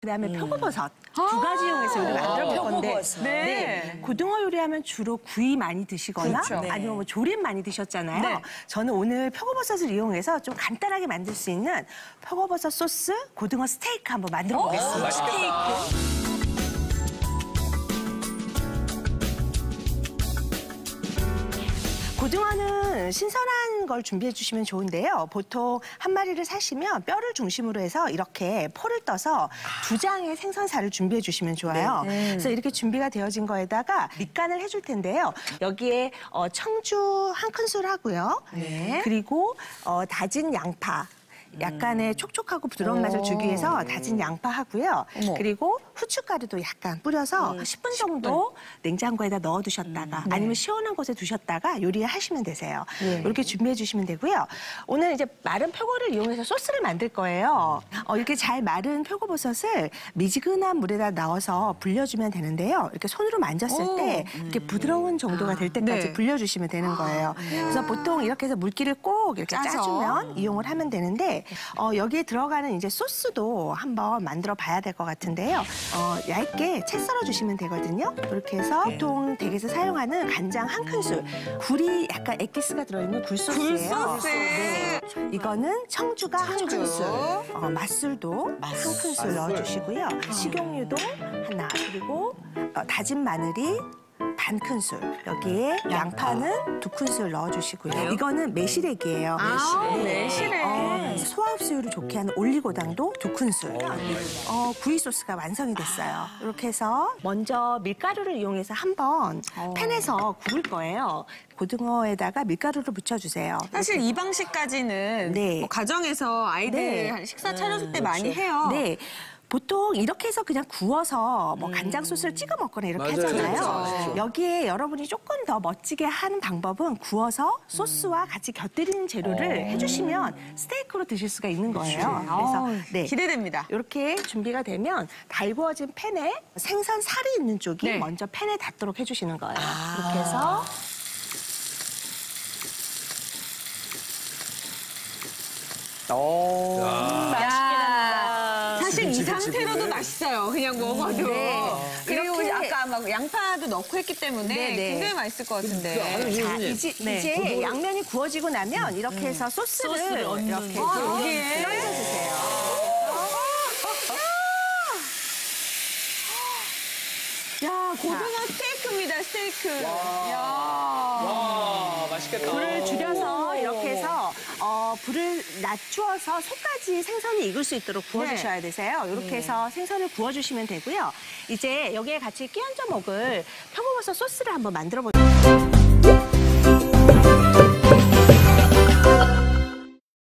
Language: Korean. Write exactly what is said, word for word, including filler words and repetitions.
그다음에 음. 표고버섯 두 가지 이용해서 요리 만들어 볼 건데 네. 네. 고등어 요리하면 주로 구이 많이 드시거나 그렇죠. 네. 아니면 뭐 조림 많이 드셨잖아요. 네. 저는 오늘 표고버섯을 이용해서 좀 간단하게 만들 수 있는 표고버섯 소스 고등어 스테이크 한번 만들어 보겠습니다. 맛있겠다. 스테이크. 고등어는 신선한 걸 준비해 주시면 좋은데요. 보통 한 마리를 사시면 뼈를 중심으로 해서 이렇게 포를 떠서 두 장의 생선살을 준비해 주시면 좋아요. 네. 그래서 이렇게 준비가 되어진 거에다가 밑간을 해줄 텐데요. 여기에 어, 청주 한 큰술 하고요. 네. 그리고 어, 다진 양파. 약간의 촉촉하고 부드러운 맛을 주기 위해서 다진 양파 하고요. 어머. 그리고 후춧가루도 약간 뿌려서 음. 십 분 정도 십 분. 냉장고에다 넣어두셨다가 음. 네. 아니면 시원한 곳에 두셨다가 요리하시면 되세요. 네. 이렇게 준비해 주시면 되고요. 오늘 이제 마른 표고를 이용해서 소스를 만들 거예요. 어, 이렇게 잘 마른 표고버섯을 미지근한 물에다 넣어서 불려주면 되는데요. 이렇게 손으로 만졌을 오. 때 이렇게 부드러운 정도가 아. 될 때까지 네. 불려주시면 되는 거예요. 아. 그래서 보통 이렇게 해서 물기를 꼭 이렇게 짜서. 짜주면 이용을 하면 되는데 어, 여기에 들어가는 이제 소스도 한번 만들어 봐야 될 것 같은데요. 어, 얇게 채 썰어 주시면 되거든요. 이렇게 해서 보통 댁에서 사용하는 간장 한 큰술, 굴이 약간 액기스가 들어있는 굴소스예요. 굴소스. 네. 이거는 청주가 청주. 한 큰술, 어, 맛술도 맛술. 한 큰술 맛술. 넣어주시고요. 식용유도 하나, 그리고 어, 다진 마늘이 반 큰술, 여기에 양파. 양파는 두 큰술 넣어주시고요. 네. 이거는 매실액이에요. 아, 매실액. 어, 소화흡수율을 좋게 하는 올리고당도 두 큰술. 어, 구이 소스가 완성이 됐어요. 이렇게 해서 먼저 밀가루를 이용해서 한번 어. 팬에서 구울 거예요. 고등어에다가 밀가루를 묻혀주세요. 사실 이 방식까지는 네. 뭐 가정에서 아이들 네. 식사 차렸을 때 음, 많이 그렇죠. 해요. 네. 보통 이렇게 해서 그냥 구워서 뭐 간장 소스를 찍어 먹거나 이렇게 맞아요. 하잖아요. 그렇죠. 여기에 여러분이 조금 더 멋지게 하는 방법은 구워서 소스와 같이 곁들이는 재료를 오. 해주시면 스테이크로 드실 수가 있는 거예요. 그래서 네. 기대됩니다. 이렇게 준비가 되면 달구어진 팬에 생선 살이 있는 쪽이 네. 먼저 팬에 닿도록 해주시는 거예요. 아. 이렇게 해서 오. 음, 맛있겠다. 사실 이 상태로도 맛있어요. 그냥 먹어도. 네. 그리고 이렇게... 아까 막 양파도 넣고 했기 때문에 네네. 굉장히 맛있을 것 같은데. 자, 이제, 네. 이제 양면이 구워지고 나면 이렇게 해서 소스를, 소스를 이렇게 아, 여기에 얹어주세요. 야, 고등어 스테이크입니다, 스테이크. 와, 야. 와 맛있겠다. 불을 줄여서 이렇게 해서 어, 불을 낮추어서 속까지 생선이 익을 수 있도록 구워주셔야 되세요. 이렇게 네. 해서 생선을 구워주시면 되고요. 이제 여기에 같이 끼얹어 먹을 표고버섯 소스를 한번 만들어 볼게요.